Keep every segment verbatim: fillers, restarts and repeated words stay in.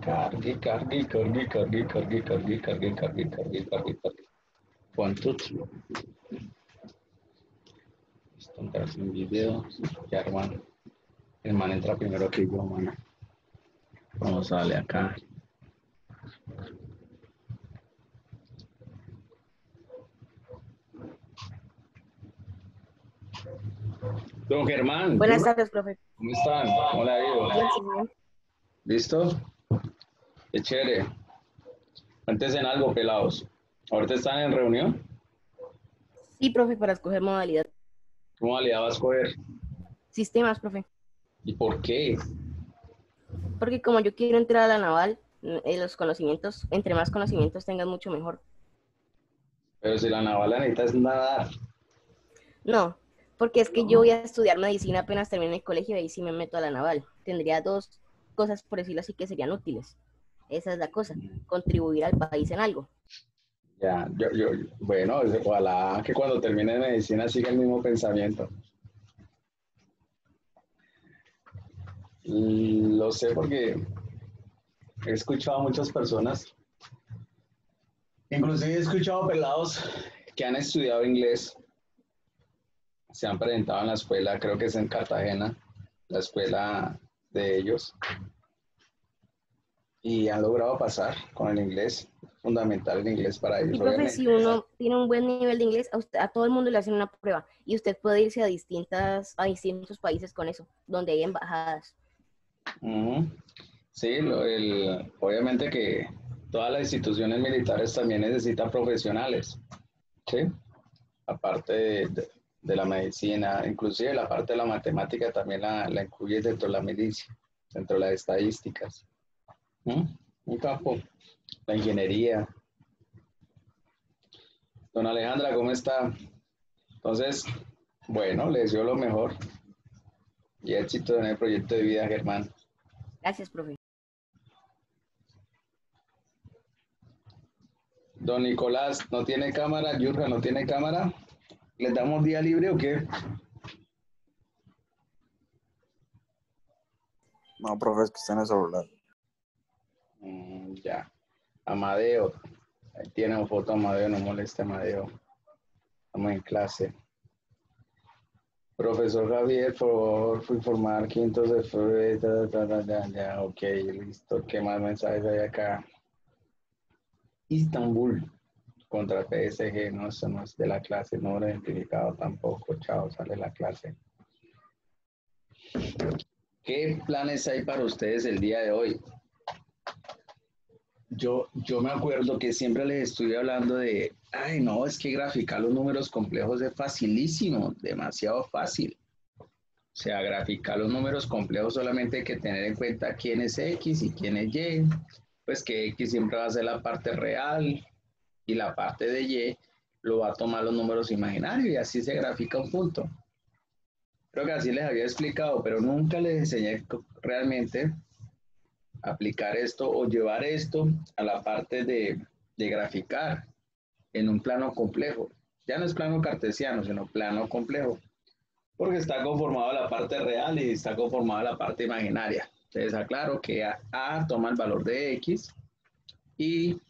Cargue, cargue, cargue, cargue, cargue, cargue, cargue, cargue, cargue, cargue, cargue. ¿Cuánto? Esto entrar sin video. Ya, hermano. El man entra primero que yo, mano. Vamos a darle acá. Don Germán. Buenas tardes, profe. ¿Cómo están? ¿Cómo le ha ido? Bien, sí, bien. ¿Listo? Qué chévere. Antes en algo, pelados. ¿Ahorita están en reunión? Sí, profe, para escoger modalidad. ¿Qué modalidad vas a escoger? Sistemas, profe. ¿Y por qué? Porque como yo quiero entrar a la naval, eh, los conocimientos, entre más conocimientos tengas, mucho mejor. Pero si la naval la necesitas nadar. No, porque es que yo voy a estudiar medicina apenas termine el colegio y ahí sí me meto a la naval. Tendría dos cosas, por decirlo así, que serían útiles. Esa es la cosa, contribuir al país en algo. Ya, yo, yo, bueno, ojalá que cuando termine medicina siga el mismo pensamiento. Y lo sé porque he escuchado a muchas personas, inclusive he escuchado pelados que han estudiado inglés, se han presentado en la escuela, creo que es en Cartagena, la escuela de ellos, y han logrado pasar con el inglés, fundamental el inglés para ellos, Y profe, obviamente. si uno tiene un buen nivel de inglés, a, usted, a todo el mundo le hacen una prueba y usted puede irse a distintas, a distintos países con eso, donde hay embajadas. Uh-huh. Sí, lo, el, obviamente que todas las instituciones militares también necesitan profesionales, ¿sí? Aparte de, de, de la medicina, inclusive la parte de la matemática también la, la incluye dentro de la milicia, dentro de las estadísticas. ¿Mm? Un campo, la ingeniería. Don Alejandra, ¿cómo está? Entonces, bueno, le deseo lo mejor y éxito en el proyecto de vida, Germán. Gracias, profe. Don Nicolás, ¿no tiene cámara? Yurka, ¿no tiene cámara? ¿Les damos día libre o qué? No, profe, es que está en el celular. Mm, ya. Amadeo. Ahí tiene una foto Amadeo, no moleste Amadeo. Estamos en clase. Profesor Javier, por favor, fui informar quinto de febrero. Ya, ok, listo. ¿Qué más mensajes hay acá? Istambul contra P S G. No, eso no es de la clase. No lo he identificado tampoco. Chao, sale la clase. ¿Qué planes hay para ustedes el día de hoy? Yo, yo me acuerdo que siempre les estuve hablando de, ay, no, es que graficar los números complejos es facilísimo, demasiado fácil. O sea, graficar los números complejos solamente hay que tener en cuenta quién es X y quién es Y. Pues que X siempre va a ser la parte real y la parte de Y lo va a tomar los números imaginarios y así se grafica un punto. Creo que así les había explicado, pero nunca les enseñé realmente aplicar esto o llevar esto a la parte de, de graficar en un plano complejo. Ya no es plano cartesiano, sino plano complejo, porque está conformado la parte real y está conformada la parte imaginaria. Entonces aclaro que A, A toma el valor de X y,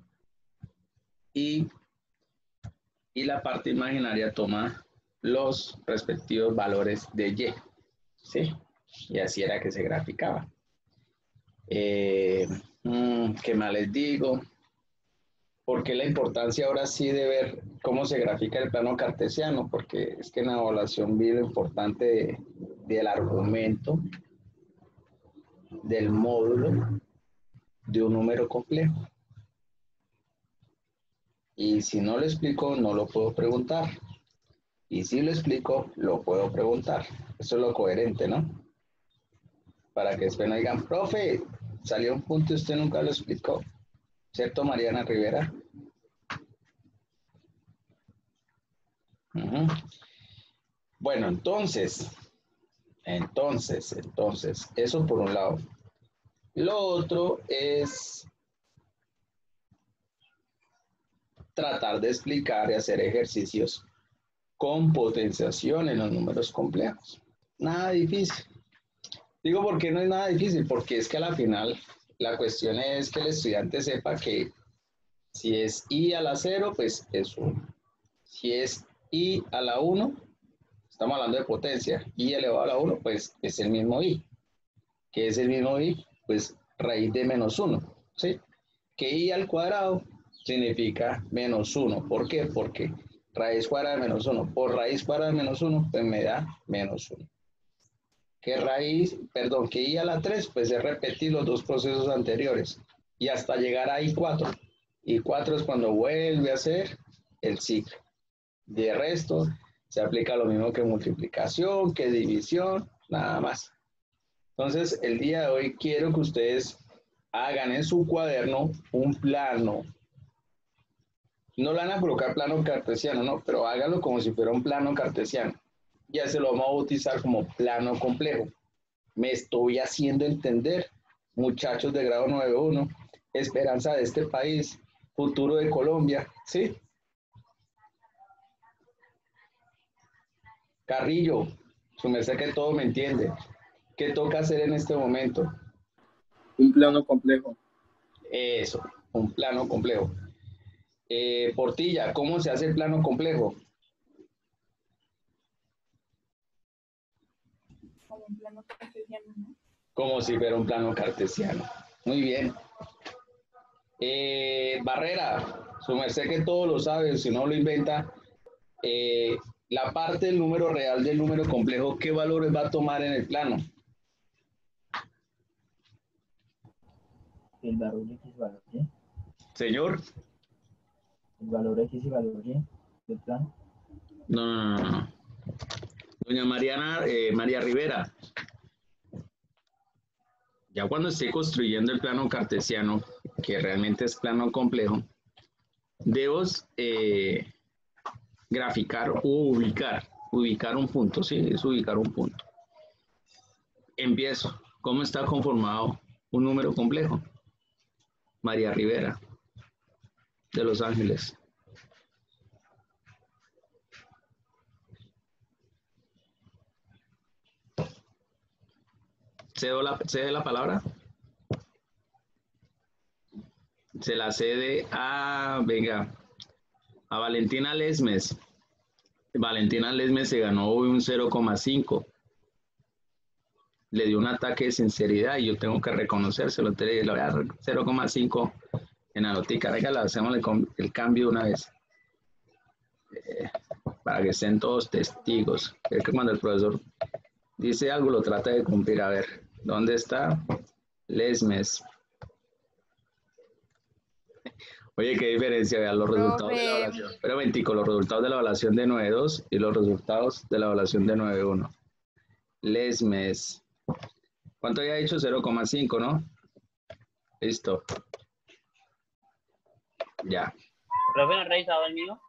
y, y la parte imaginaria toma los respectivos valores de Y. ¿Sí? Y así era que se graficaba. Eh, ¿Qué más les digo? ¿Por qué la importancia ahora sí de ver cómo se grafica el plano cartesiano? Porque es que en la evaluación vi lo importante de, del argumento, del módulo, de un número complejo. Y si no lo explico, no lo puedo preguntar. Y si lo explico, lo puedo preguntar. Eso es lo coherente, ¿no? Para que después no digan, profe, salió un punto y usted nunca lo explicó. ¿Cierto, Mariana Rivera? Uh-huh. Bueno, entonces, entonces, entonces, eso por un lado. Lo otro es tratar de explicar y hacer ejercicios con potenciación en los números complejos. Nada difícil. Digo, ¿por qué no es nada difícil? Porque es que a la final la cuestión es que el estudiante sepa que si es i a la cero, pues es uno. Si es i a la uno, estamos hablando de potencia, i elevado a la uno, pues es el mismo i. ¿Qué es el mismo i? Pues raíz de menos uno, ¿sí? Que i al cuadrado significa menos uno. ¿Por qué? Porque raíz cuadrada de menos uno. Por raíz cuadrada de menos uno, pues me da menos uno. Que raíz, perdón, que i a la tres, pues es repetir los dos procesos anteriores y hasta llegar a i cuatro. i cuatro es cuando vuelve a hacer el ciclo. De resto, se aplica lo mismo que multiplicación, que división, nada más. Entonces, el día de hoy quiero que ustedes hagan en su cuaderno un plano. No le van a colocar plano cartesiano, no, pero háganlo como si fuera un plano cartesiano. Ya se lo vamos a bautizar como plano complejo. Me estoy haciendo entender, muchachos de grado nueve uno, esperanza de este país, futuro de Colombia, ¿sí? Carrillo, su merced que todo me entiende. ¿Qué toca hacer en este momento? Un plano complejo. Eso, un plano complejo. Eh, Portilla, ¿cómo se hace el plano complejo? Como un plano cartesiano, ¿no? Como si fuera un plano cartesiano. Muy bien. Eh, Barrera, su merced que todo lo sabe, si no lo inventa, eh, la parte del número real del número complejo, ¿qué valores va a tomar en el plano? El valor X y valor Y. Señor. El valor X y valor Y del plano. No, no, no, no. Doña Mariana, eh, María Rivera. Ya cuando esté construyendo el plano cartesiano, que realmente es plano complejo, debo eh, graficar o ubicar, ubicar un punto, ¿sí? Es ubicar un punto. Empiezo. ¿Cómo está conformado un número complejo? María Rivera, de Los Ángeles. ¿Cedo la, cede la palabra? Se la cede a, venga, a Valentina Lesmes. Valentina Lesmes se ganó hoy un cero coma cinco. Le dio un ataque de sinceridad y yo tengo que reconocérselo. Le voy a dar cero coma cinco en la notica. Regala, hacemos el, el cambio de una vez. Eh, para que estén todos testigos. Es que cuando el profesor dice algo, lo trata de cumplir. A ver, ¿dónde está? Lesmes. Oye, qué diferencia, vean los resultados de la evaluación. Pero veintico, los resultados de la evaluación de nueve punto dos y los resultados de la evaluación de nueve punto uno. Lesmes. ¿Cuánto había dicho? cero coma cinco, ¿no? Listo. Ya. ¿Profe, no ha revisado el mío?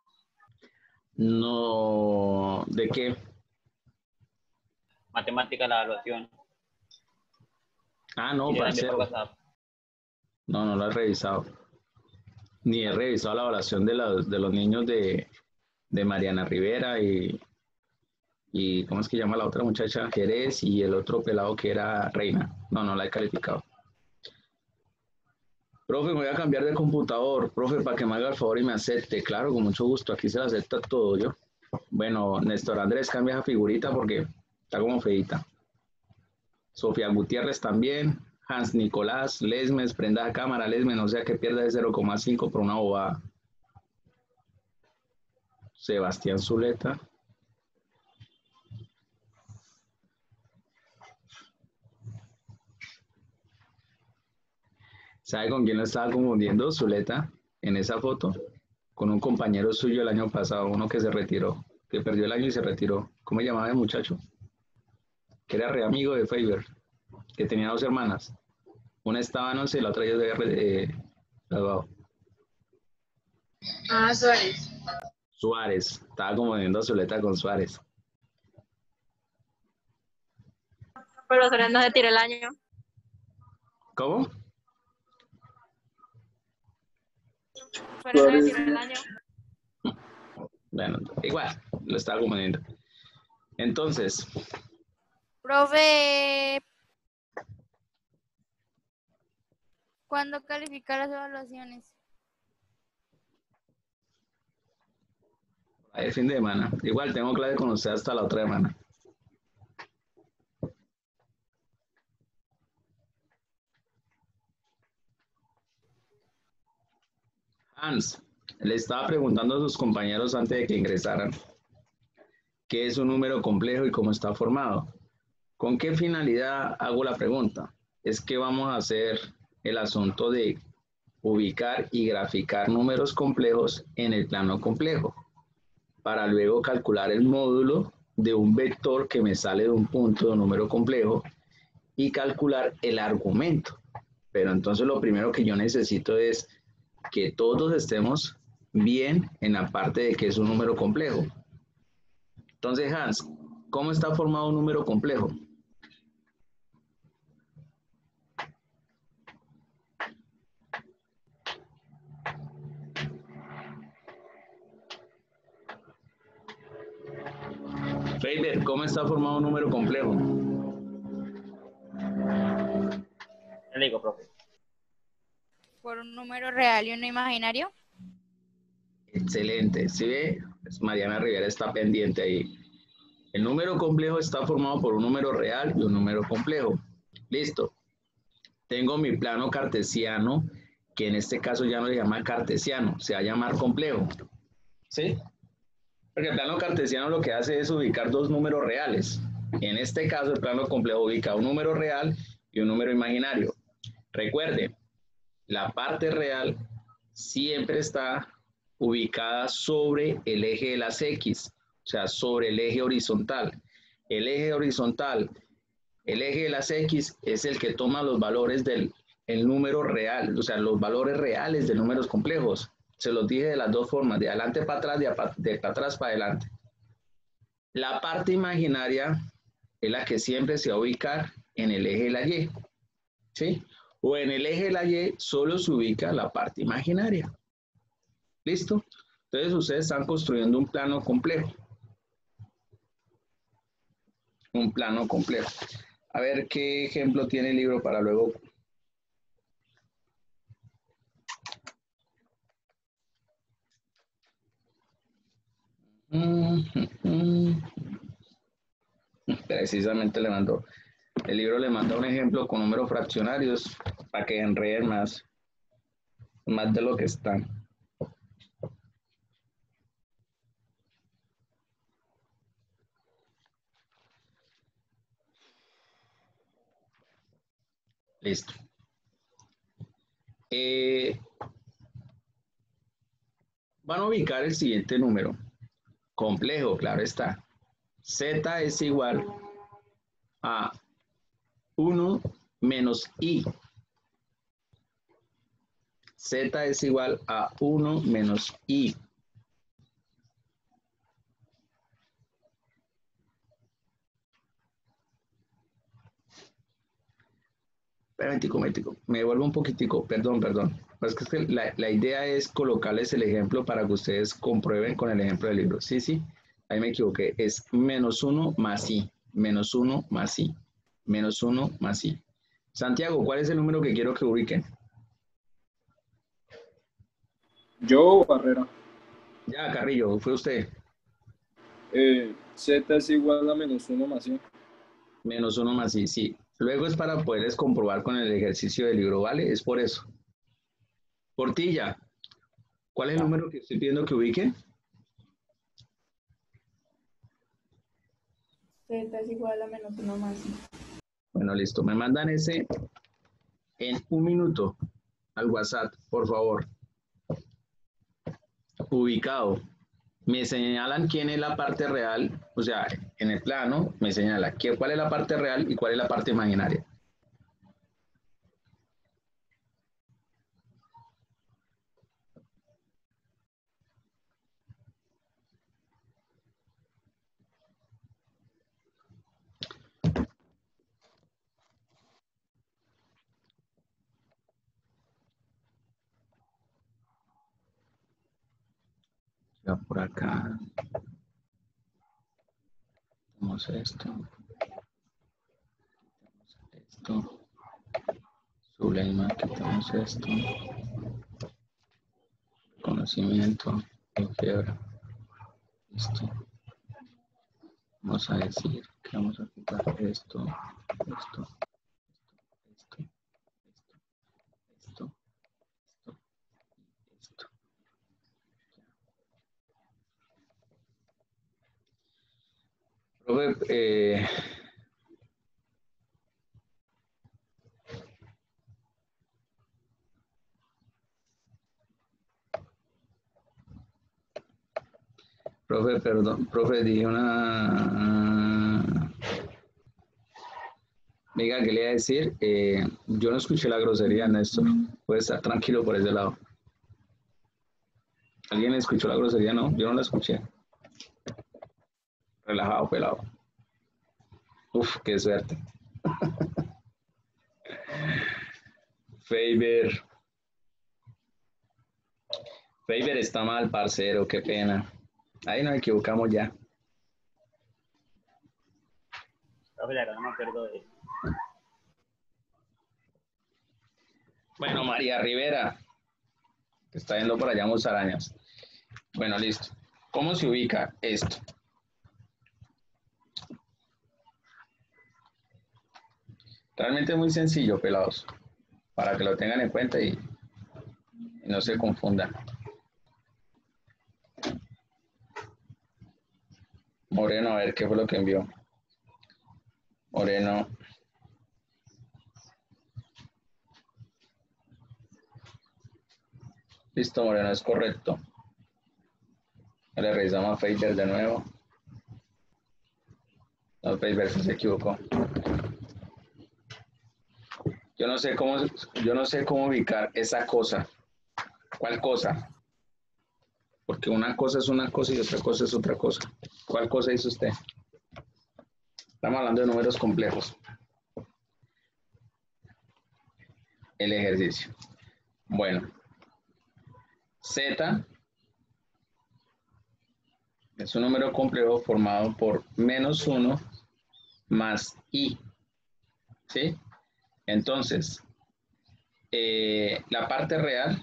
No. ¿De qué? Matemática, la evaluación. Ah, no, Y parcero. No, no lo he revisado. Ni he revisado la evaluación de los, de los niños de, de Mariana Rivera y, y, ¿cómo es que llama la otra muchacha? Jerez y el otro pelado que era Reina. No, no la he calificado. Profe, me voy a cambiar de computador. Profe, para que me haga el favor y me acepte. Claro, con mucho gusto. Aquí se lo acepta todo yo. Bueno, Néstor Andrés, cambia esa figurita porque está como feita. Sofía Gutiérrez también. Hans Nicolás, Lesmes, prenda la cámara, Lesmes, no sea que pierda de cero coma cinco por una bobada. Sebastián Zuleta. ¿Sabe con quién lo estaba confundiendo Zuleta en esa foto? Con un compañero suyo el año pasado, uno que se retiró, que perdió el año y se retiró. ¿Cómo se llamaba el muchacho? Que era re amigo de Faber, que tenía dos hermanas. Una estaba en once y la otra ya se había eh, graduado. Ah, Suárez. Suárez. Estaba confundiendo a Zuleta con Suárez. Pero Suárez no se tiró el año. ¿Cómo? Suárez no se tiró el año. Bueno, igual, lo estaba confundiendo. Entonces. Profe. ¿Cuándo calificar las evaluaciones? El fin de semana. Igual tengo clase con usted hasta la otra semana. Hans, le estaba preguntando a sus compañeros antes de que ingresaran qué es un número complejo y cómo está formado. ¿Con qué finalidad hago la pregunta? Es que vamos a hacer el asunto de ubicar y graficar números complejos en el plano complejo, para luego calcular el módulo de un vector que me sale de un punto de un número complejo y calcular el argumento. Pero entonces lo primero que yo necesito es que todos estemos bien en la parte de que es un número complejo. Entonces, Hans, ¿cómo está formado un número complejo? Fader, ¿cómo está formado un número complejo? Le digo, profe. ¿Por un número real y uno imaginario? Excelente. ¿Sí ve? Pues Mariana Rivera está pendiente ahí. El número complejo está formado por un número real y un número complejo. Listo. Tengo mi plano cartesiano, que en este caso ya no se llama cartesiano, se va a llamar complejo. ¿Sí? Porque el plano cartesiano lo que hace es ubicar dos números reales. En este caso, el plano complejo ubica un número real y un número imaginario. Recuerde, la parte real siempre está ubicada sobre el eje de las X, o sea, sobre el eje horizontal. El eje horizontal, el eje de las X es el que toma los valores del el número real, o sea, los valores reales de números complejos. Se los dije de las dos formas, de adelante para atrás, de, de para atrás para adelante. La parte imaginaria es la que siempre se va a ubicar en el eje de la Y, ¿sí? O en el eje de la Y solo se ubica la parte imaginaria. ¿Listo? Entonces ustedes están construyendo un plano complejo. Un plano complejo. A ver qué ejemplo tiene el libro para luego. Precisamente le mandó. El libro le manda un ejemplo con números fraccionarios para que enreden más, más de lo que están. Listo. Eh, van a ubicar el siguiente número. Complejo, claro está. Z es igual a uno menos I. Z es igual a uno menos I. Momentico, momentico. Me devuelvo un poquitico. Perdón, perdón. Es que, es que la, la idea es colocarles el ejemplo para que ustedes comprueben con el ejemplo del libro. Sí, sí. Ahí me equivoqué. Es menos uno más I. Menos uno más I. Menos uno más I. Santiago, ¿cuál es el número que quiero que ubiquen? Yo, Barrera. Ya, Carrillo, fue usted. Eh, Z es igual a menos uno más I. Menos uno más I, sí. Luego es para poderles comprobar con el ejercicio del libro, ¿vale? Es por eso. Portilla, ¿cuál es el número que estoy pidiendo que ubiquen? Z es igual a menos uno más I. Bueno, listo. Me mandan ese en un minuto al WhatsApp, por favor. Ubicado. Me señalan quién es la parte real, o sea, en el plano me señala qué, cuál es la parte real y cuál es la parte imaginaria. Ya por acá. Vamos a esto. Esto. Zuleima, quitamos esto. Conocimiento, fiebre. Listo. Vamos a decir que vamos a quitar esto, esto, esto, esto, esto, esto. Profe, eh, profe, perdón, profe, dije una... Amiga, ¿qué le iba a decir? Eh, yo no escuché la grosería, Néstor. Puede estar tranquilo por ese lado. ¿Alguien escuchó la grosería? No, yo no la escuché. Relajado, pelado. Uf, qué suerte. Faber. Faber está mal, parcero, qué pena. Ahí nos equivocamos ya. Profe, la verdad no me acuerdo de... Bueno, María Rivera, que está yendo por allá musarañas. Bueno, listo. ¿Cómo se ubica esto? Realmente es muy sencillo, pelados, para que lo tengan en cuenta y, y no se confundan. Moreno, a ver qué fue lo que envió. Moreno. Listo, Moreno, es correcto. Le revisamos a Faber de nuevo. No, Faber se equivocó. Yo no sé cómo, yo no sé cómo ubicar esa cosa. ¿Cuál cosa? Porque una cosa es una cosa y otra cosa es otra cosa. ¿Cuál cosa hizo usted? Estamos hablando de números complejos. El ejercicio. Bueno. Z es un número complejo formado por menos uno más i. ¿Sí? Entonces, eh, la parte real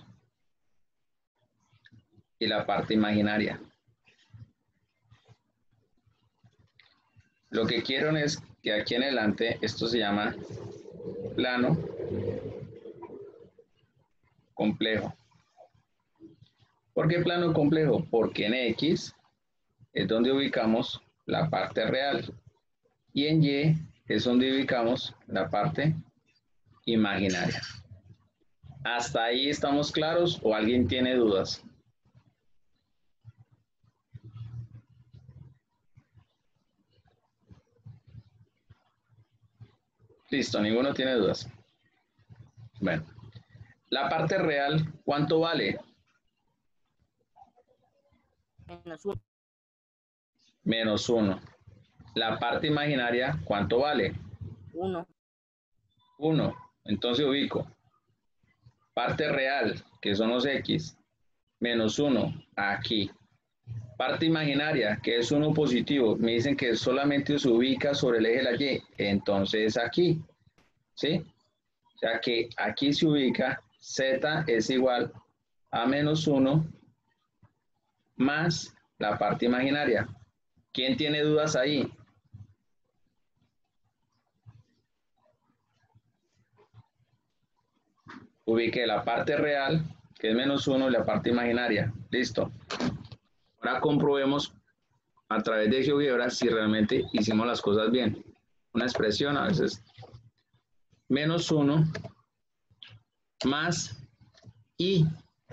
y la parte imaginaria. Lo que quiero es que aquí en adelante esto se llama plano complejo. ¿Por qué plano complejo? Porque en X es donde ubicamos la parte real y en Y es donde ubicamos la parte imaginaria. ¿Hasta ahí estamos claros o alguien tiene dudas? Listo, ninguno tiene dudas. Bueno, la parte real, ¿cuánto vale? Menos uno. Menos uno. La parte imaginaria, ¿cuánto vale? Uno. uno. Entonces ubico. Parte real, que son los X, menos uno, aquí. Parte imaginaria, que es uno positivo, me dicen que solamente se ubica sobre el eje de la Y, entonces aquí, ¿sí? O sea que aquí se ubica Z es igual a menos uno más la parte imaginaria. ¿Quién tiene dudas ahí? Ubique la parte real, que es menos uno, y la parte imaginaria. Listo. Ahora comprobemos a través de GeoGebra si realmente hicimos las cosas bien. Una expresión a veces menos uno más i.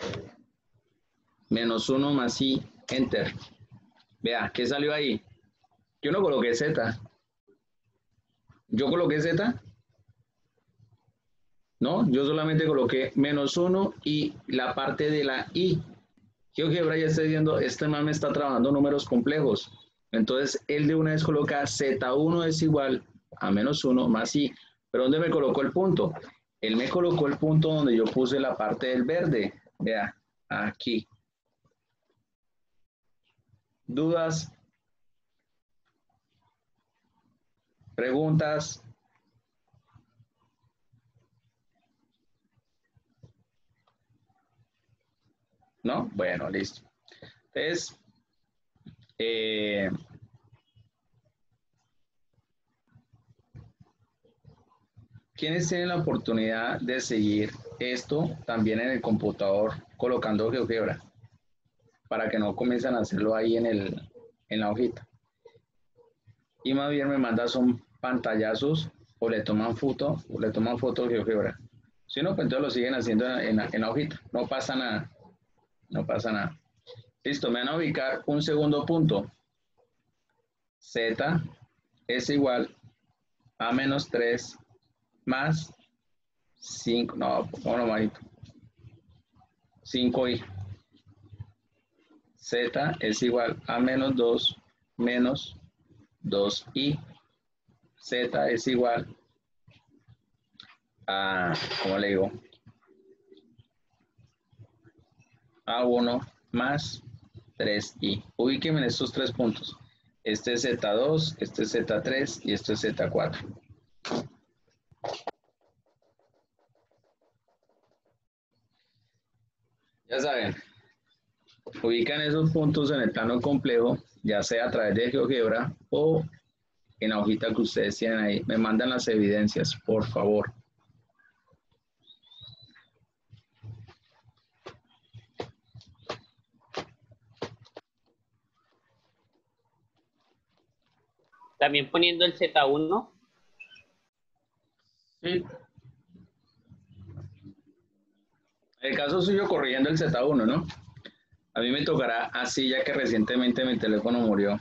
Menos uno más i, enter. Vea, ¿qué salió ahí? Yo no coloqué z. ¿Yo coloqué z? No, yo solamente coloqué menos uno y la parte de la i. GeoGebra ya está diciendo, este man me está trabajando números complejos. Entonces, él de una vez coloca Z uno es igual a menos uno más i. ¿Pero dónde me colocó el punto? Él me colocó el punto donde yo puse la parte del verde. Vea, aquí. ¿Dudas? ¿Preguntas? ¿No? Bueno, listo. Entonces, eh, ¿quiénes tienen la oportunidad de seguir esto también en el computador colocando GeoGebra? Para que no comiencen a hacerlo ahí en, el, en la hojita. Y más bien me mandan son pantallazos o le toman foto, o le toman foto de GeoGebra. Si no, pues entonces lo siguen haciendo en, en, en la hojita. No pasa nada. No pasa nada. Listo, me van a ubicar un segundo punto. Z es igual a menos tres más cinco. No, no, malito. cinco i. Z es igual a menos dos menos dos i. Z es igual a, ¿cómo le digo? A uno más tres i. Ubíquenme en estos tres puntos. Este es Z dos, este es Z tres y este es Z cuatro. Ya saben, ubican esos puntos en el plano complejo, ya sea a través de GeoGebra o en la hojita que ustedes tienen ahí. Me mandan las evidencias, por favor. También poniendo el Z uno. Sí. El caso suyo corrigiendo el Z uno, ¿no? A mí me tocará así ya que recientemente mi teléfono murió.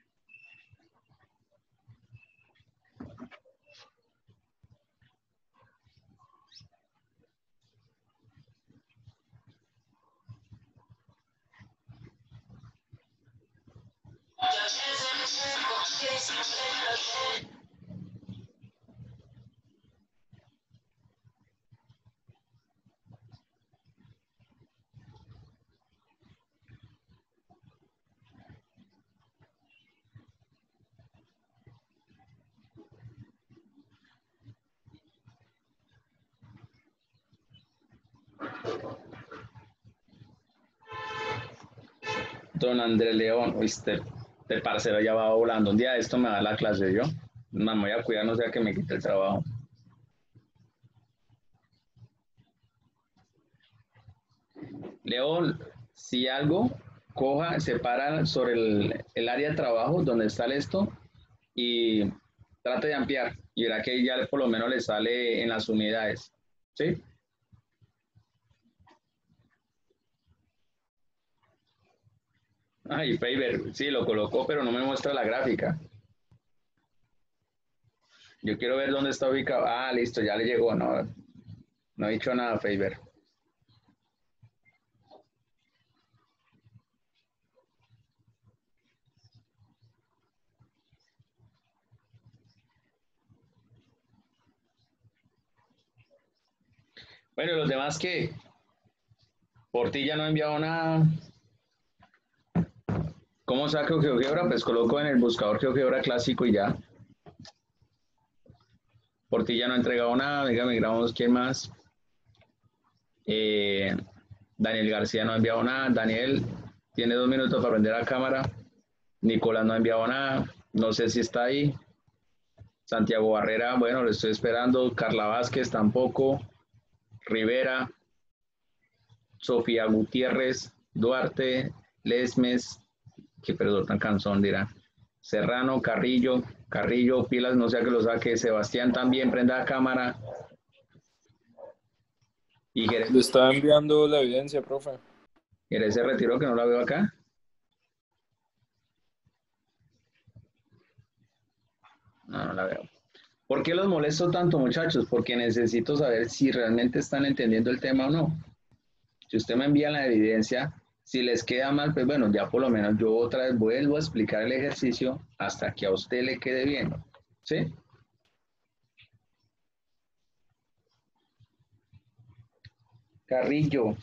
Don Andrés León, este, el parcero ya va volando. Un día de esto me da la clase yo. Me voy a cuidar, no sea que me quite el trabajo. León, si algo, coja, separa sobre el, el área de trabajo donde está el esto y trate de ampliar. Y verá que ya por lo menos le sale en las unidades. ¿Sí? Ay, Faber, sí, lo colocó, pero no me muestra la gráfica. Yo quiero ver dónde está ubicado. Ah, listo, ya le llegó. No, no he dicho nada, Faber. Bueno, los demás que Portilla no ha enviado nada. ¿Cómo saco GeoGebra? Pues coloco en el buscador GeoGebra clásico y ya. Portilla no ha entregado nada. Dígame, grabamos quién más. Eh, Daniel García no ha enviado nada. Daniel tiene dos minutos para prender la cámara. Nicolás no ha enviado nada. No sé si está ahí. Santiago Barrera, bueno, lo estoy esperando. Carla Vázquez tampoco. Rivera. Sofía Gutiérrez. Duarte. Lesmes. Que perdón, tan cansón dirá. Serrano, Carrillo. Carrillo, pilas, no sea que lo saque. Sebastián también, prenda la cámara. Y Jerez, Le estaba enviando la evidencia, profe. Jerez se retiró, que no la veo acá. No, no la veo. ¿Por qué los molesto tanto, muchachos? Porque necesito saber si realmente están entendiendo el tema o no. Si usted me envía la evidencia, si les queda mal, pues bueno, ya por lo menos yo otra vez vuelvo a explicar el ejercicio hasta que a usted le quede bien. ¿Sí? Carrillo.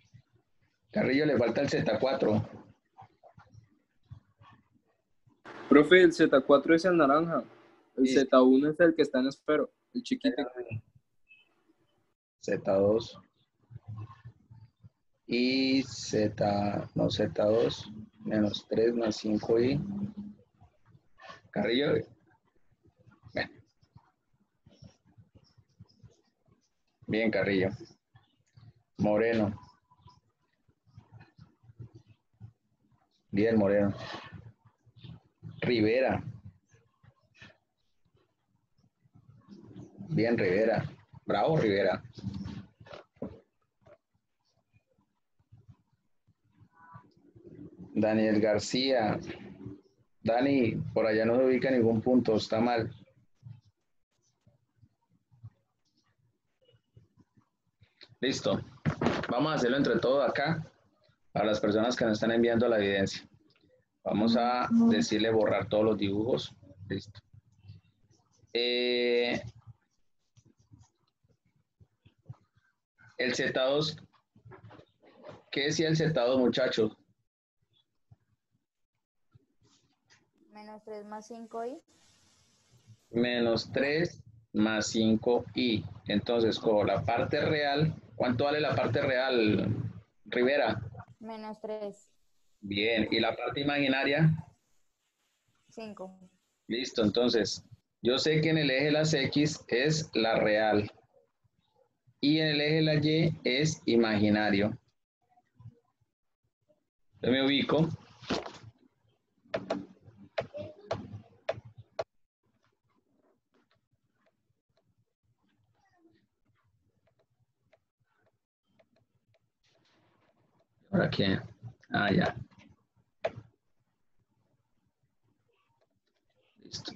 Carrillo le falta el Z cuatro. Profe, el Z cuatro es el naranja. El Sí. Z uno es el que está en espero, el chiquito. Z dos. Y Z, no, Z dos, menos tres más cinco y Carrillo. Bien. Bien, Carrillo. Moreno. Bien, Moreno. Rivera. Bien, Rivera. Bravo, Rivera. Daniel García. Dani, por allá no se ubica ningún punto, está mal. Listo. Vamos a hacerlo entre todos acá, para las personas que nos están enviando la evidencia. Vamos a decirle borrar todos los dibujos. Listo. Eh, el Z dos, ¿qué decía el Z dos, muchachos? Menos tres más cinco y. Menos tres más cinco i. Entonces, con la parte real, ¿cuánto vale la parte real, Rivera? Menos tres. Bien, ¿y la parte imaginaria? cinco. Listo, entonces, yo sé que en el eje de las X es la real y en el eje de la Y es imaginario. Yo me ubico. ¿Ahora qué? Ah, ya. Listo.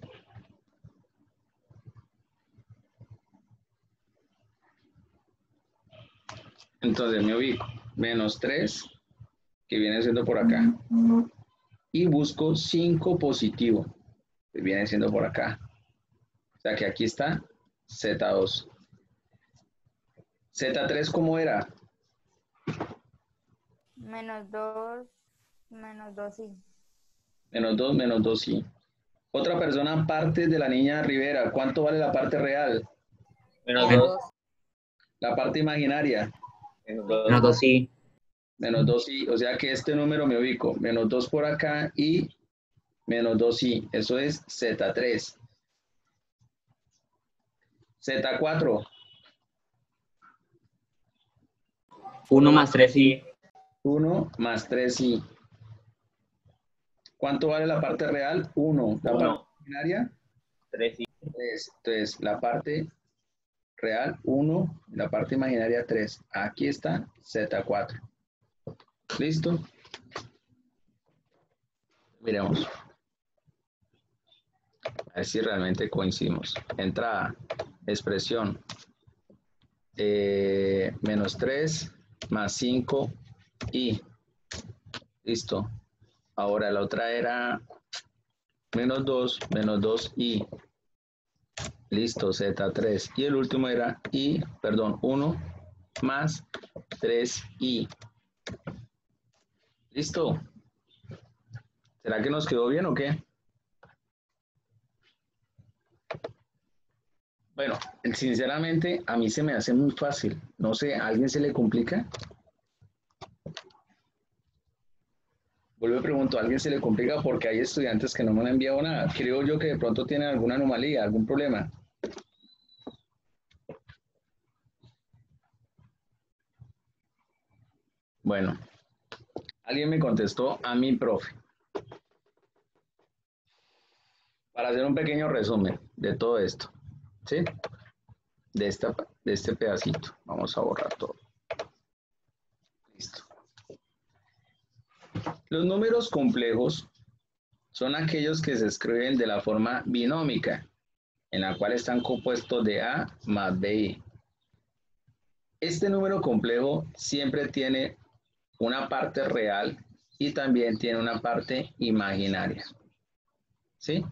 Entonces me ubico. Menos tres, que viene siendo por acá. Y busco cinco positivo, que viene siendo por acá. O sea que aquí está Z dos. Z tres, ¿cómo era? Menos dos. Menos dos y. Menos dos, menos dos, sí. Otra persona parte de la niña Rivera. ¿Cuánto vale la parte real? Menos Menos dos. dos. La parte imaginaria. Menos dos. Menos dos sí. Menos dos, sí. O sea que este número me ubico. Menos dos por acá y menos dos, sí. Eso es Z tres. Z cuatro. Uno más tres sí. uno más tres, sí. ¿Cuánto vale la parte real? uno. ¿La Uno. parte imaginaria? Tres y. tres. Entonces, la parte real, uno. La parte imaginaria, tres. Aquí está Z cuatro. ¿Listo? Miremos. A ver si realmente coincidimos. Entrada, expresión. Eh, menos tres más cinco y. Listo. Ahora la otra era menos dos, menos dos y. Listo, Z tres. Y el último era y, perdón, uno más tres y. Listo. ¿Será que nos quedó bien o qué? Bueno, sinceramente a mí se me hace muy fácil. No sé, ¿a alguien se le complica? Vuelvo y pregunto, ¿a alguien se le complica? Porque hay estudiantes que no me han enviado nada. Creo yo que de pronto tienen alguna anomalía, algún problema. Bueno, alguien me contestó a mi profe. Para hacer un pequeño resumen de todo esto, ¿sí? De, esta, de este pedacito. Vamos a borrar todo. Listo. Los números complejos son aquellos que se escriben de la forma binómica, en la cual están compuestos de A más B. Este número complejo siempre tiene una parte real y también tiene una parte imaginaria. ¿Sí?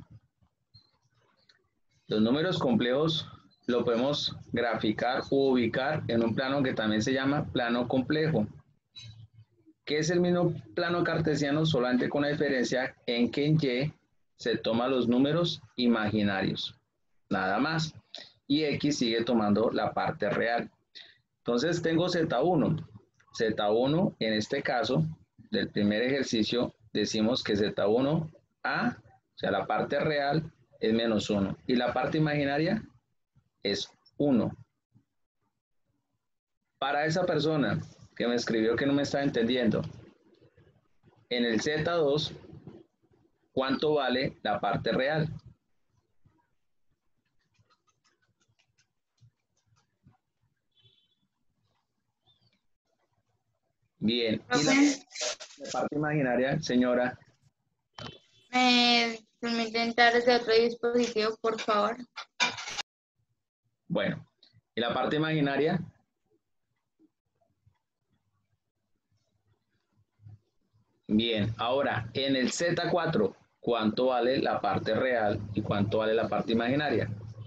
Los números complejos lo podemos graficar o ubicar en un plano que también se llama plano complejo, que es el mismo plano cartesiano, solamente con la diferencia en que en Y se toma los números imaginarios, nada más. Y X sigue tomando la parte real. Entonces tengo Z uno. Z uno, en este caso, del primer ejercicio, decimos que Z uno A, o sea, la parte real es menos uno. Y la parte imaginaria es uno. Para esa persona que me escribió que no me está entendiendo, en el Z dos, ¿cuánto vale la parte real? Bien. ¿Y la, la parte imaginaria, señora? ¿Me permite entrar desde otro dispositivo, por favor? Bueno. ¿Y la parte imaginaria? Bien. Ahora, en el Z cuatro, ¿cuánto vale la parte real y cuánto vale la parte imaginaria?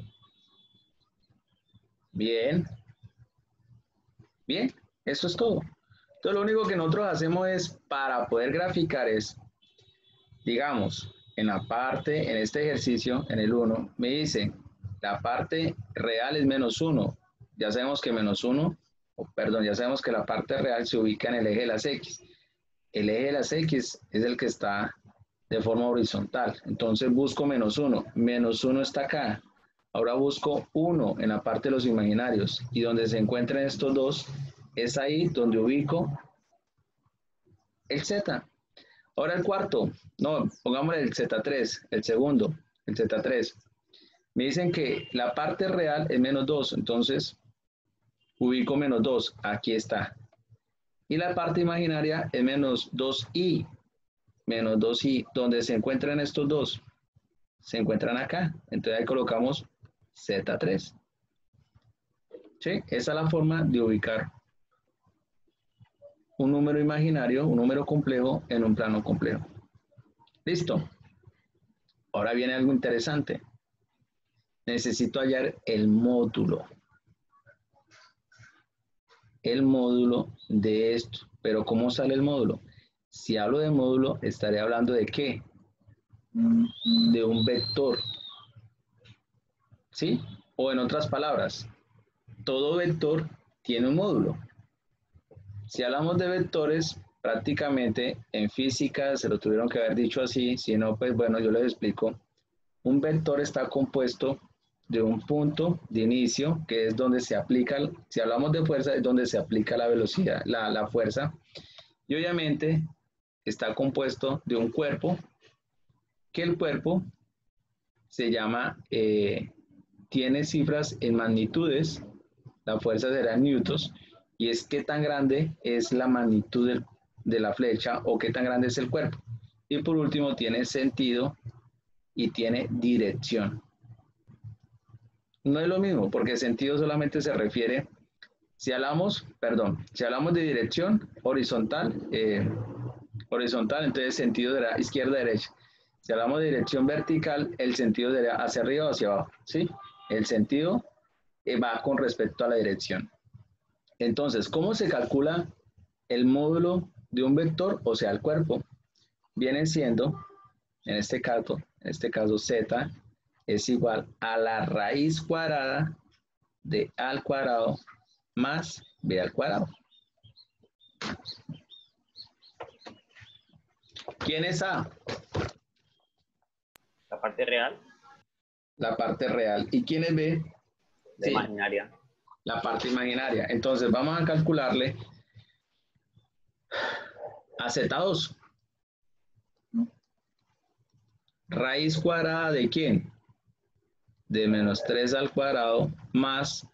Bien. Bien. Eso es todo. Entonces, lo único que nosotros hacemos es, para poder graficar es, digamos, en la parte, en este ejercicio, en el uno, me dice, la parte real es menos uno. Ya sabemos que menos uno, o perdón, ya sabemos que la parte real se ubica en el eje de las X. El eje de las X es el que está de forma horizontal. Entonces busco menos uno. Menos uno está acá. Ahora busco uno en la parte de los imaginarios. Y donde se encuentran estos dos, es ahí donde ubico el Z. Ahora el cuarto, no, pongámosle el Z tres, el segundo, el Z tres. Me dicen que la parte real es menos dos, entonces ubico menos dos, aquí está. Y la parte imaginaria es menos dos i, menos dos i, donde se encuentran estos dos, se encuentran acá, entonces ahí colocamos Z tres. ¿Sí? Esa es la forma de ubicar un número imaginario, un número complejo en un plano complejo. ¿Listo? Ahora viene algo interesante. Necesito hallar el módulo. El módulo de esto. Pero ¿cómo sale el módulo? Si hablo de módulo, estaré hablando de ¿qué? De un vector. ¿Sí? O en otras palabras, todo vector tiene un módulo. Si hablamos de vectores, prácticamente en física se lo tuvieron que haber dicho así, si no, pues bueno, yo les explico. Un vector está compuesto de un punto de inicio, que es donde se aplica, si hablamos de fuerza, es donde se aplica la velocidad, la, la fuerza, y obviamente está compuesto de un cuerpo, que el cuerpo se llama, eh, tiene cifras en magnitudes, la fuerza será en newtons, y es qué tan grande es la magnitud del, de la flecha o qué tan grande es el cuerpo. Y por último tiene sentido y tiene dirección. No es lo mismo porque sentido solamente se refiere, si hablamos, perdón, si hablamos de dirección horizontal, eh, horizontal, entonces sentido será izquierda-derecha. Si hablamos de dirección vertical, el sentido será hacia arriba o hacia abajo, ¿sí? El sentido eh, va con respecto a la dirección. Entonces, ¿cómo se calcula el módulo de un vector, o sea, el cuerpo? Viene siendo, en este caso, en este caso Z, es igual a la raíz cuadrada de A al cuadrado más B al cuadrado. ¿Quién es A? La parte real, La parte real. ¿Y quién es B? la Sí, imaginaria. la parte imaginaria. Entonces vamos a calcularle a Z dos. Raíz cuadrada de quién? De menos tres al cuadrado más,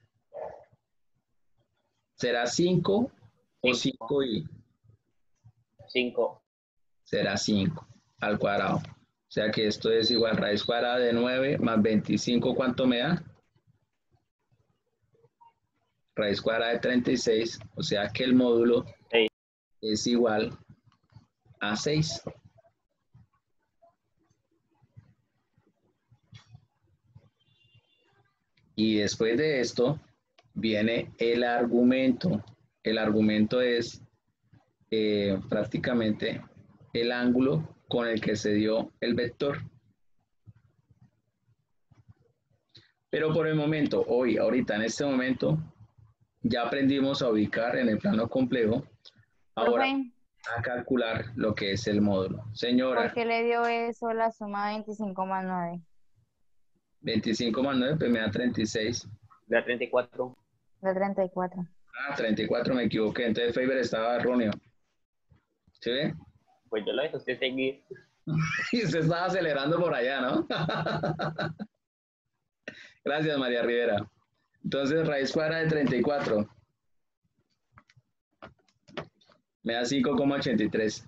¿será cinco o cinco i? cinco. Será cinco al cuadrado. O sea que esto es igual raíz cuadrada de nueve más veinticinco, ¿cuánto me da? Raíz cuadrada de treinta y seis, o sea que el módulo seis. Es igual a seis. Y después de esto viene el argumento. El argumento es eh, prácticamente el ángulo con el que se dio el vector. Pero por el momento, hoy, ahorita, en este momento, ya aprendimos a ubicar en el plano complejo. Ahora Profe, a calcular lo que es el módulo. Señora, ¿por qué le dio eso la suma de veinticinco más nueve? veinticinco más nueve, pues me da treinta y seis. Da treinta y cuatro. De treinta y cuatro. Ah, treinta y cuatro, me equivoqué. Entonces Faber estaba erróneo. ¿Sí ve? Pues yo lo dejo usted seguir. Y se estaba acelerando por allá, ¿no? Gracias, María Rivera. Entonces, raíz cuadrada de treinta y cuatro. Me da cinco coma ochenta y tres.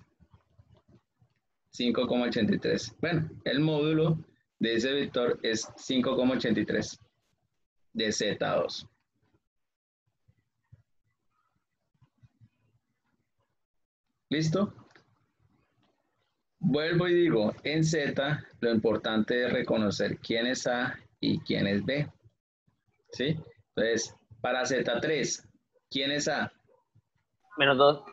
cinco coma ochenta y tres. Bueno, el módulo de ese vector es cinco coma ochenta y tres de Z dos. ¿Listo? Vuelvo y digo, en Z lo importante es reconocer quién es A y quién es B. ¿Sí? Entonces, para Z tres, ¿quién es A? Menos dos.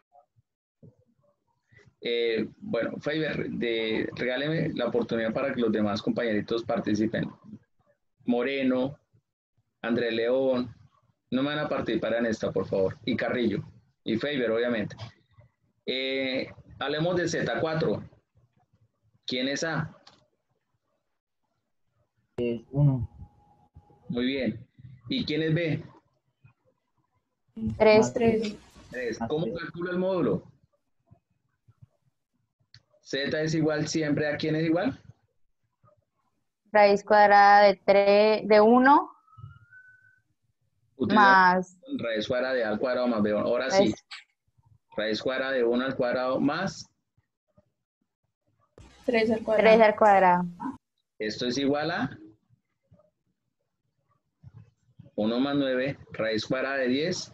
Eh, bueno, Faber, de, regáleme la oportunidad para que los demás compañeritos participen. Moreno, Andrés León, no me van a participar en esta, por favor. Y Carrillo. Y Faber, obviamente. Eh, hablemos de Z cuatro. ¿Quién es A? Es uno. Muy bien. ¿Y quién es B? Tres. tres. tres. Más ¿Cómo tres. calculo el módulo? Z es igual siempre a quién es igual. Raíz cuadrada de tres, de uno Utiliza más raíz cuadrada de A al cuadrado más B. Ahora sí. es Raíz cuadrada de uno al cuadrado más. tres al tres cuadrado. al cuadrado. Esto es igual a uno más nueve. Raíz cuadrada de diez.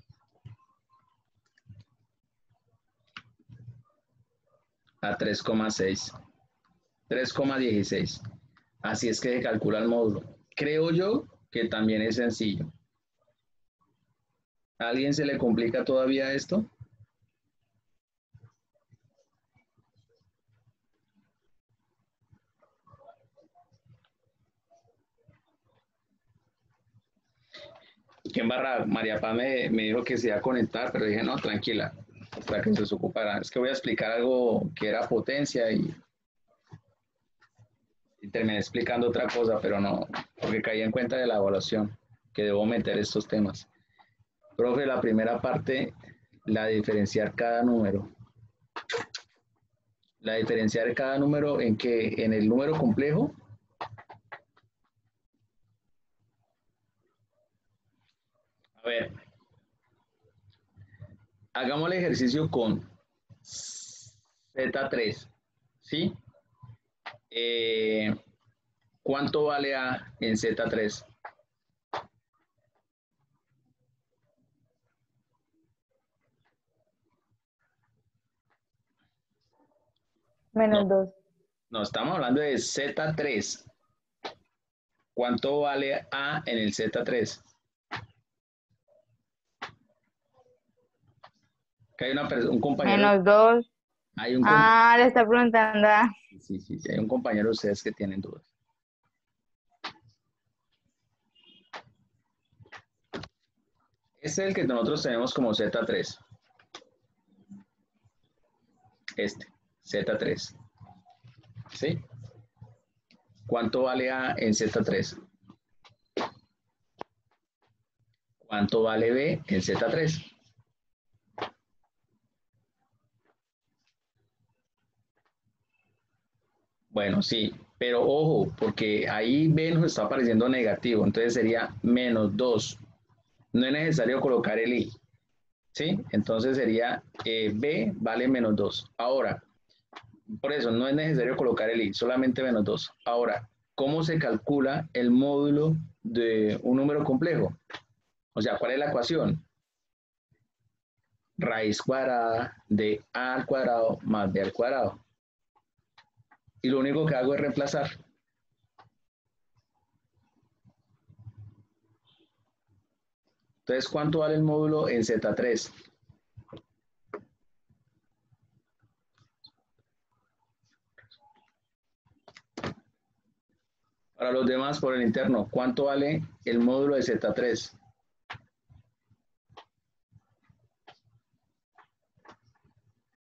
A tres coma seis. tres coma dieciséis. Así es que se calcula el módulo. Creo yo que también es sencillo. ¿A alguien se le complica todavía esto? ¿Quién barra? María Paz me, me dijo que se iba a conectar, pero dije, no, tranquila, para que se ocupara. Es que voy a explicar algo que era potencia y, y terminé explicando otra cosa, pero no, porque caí en cuenta de la evaluación, que debo meter estos temas. Profe, la primera parte, la diferenciar cada número. La diferenciar cada número en que en el número complejo. A ver, hagamos el ejercicio con Z tres, ¿sí? Eh, ¿Cuánto vale A en Z tres? Menos No, dos. no, estamos hablando de Z tres. ¿Cuánto vale A en el Z tres? Que hay una persona, un compañero. Menos dos. Hay un Ah, le está preguntando. a- Sí, sí, sí, hay un compañero de ustedes que tienen dudas. Este es el que nosotros tenemos como Z tres. Este, Z tres. ¿Sí? ¿Cuánto vale A en Z tres? ¿Cuánto vale B en Z tres? Bueno, sí, pero ojo, porque ahí B nos está apareciendo negativo, entonces sería menos dos. No es necesario colocar el I, ¿sí? Entonces sería eh, B vale menos dos. Ahora, por eso no es necesario colocar el I, solamente menos dos. Ahora, ¿cómo se calcula el módulo de un número complejo? O sea, ¿cuál es la ecuación? Raíz cuadrada de A al cuadrado más B al cuadrado. Y lo único que hago es reemplazar. Entonces, ¿cuánto vale el módulo en Z tres? Para los demás, por el interno, ¿cuánto vale el módulo de Z tres?